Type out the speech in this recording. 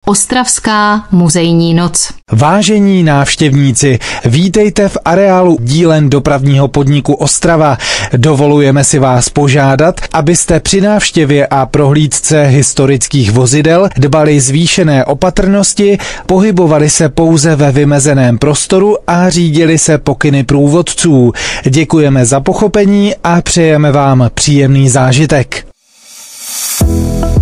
Ostravská muzejní noc. Vážení návštěvníci, vítejte v areálu dílen dopravního podniku Ostrava. Dovolujeme si vás požádat, abyste při návštěvě a prohlídce historických vozidel dbali zvýšené opatrnosti, pohybovali se pouze ve vymezeném prostoru a řídili se pokyny průvodců. Děkujeme za pochopení a přejeme vám příjemný zážitek.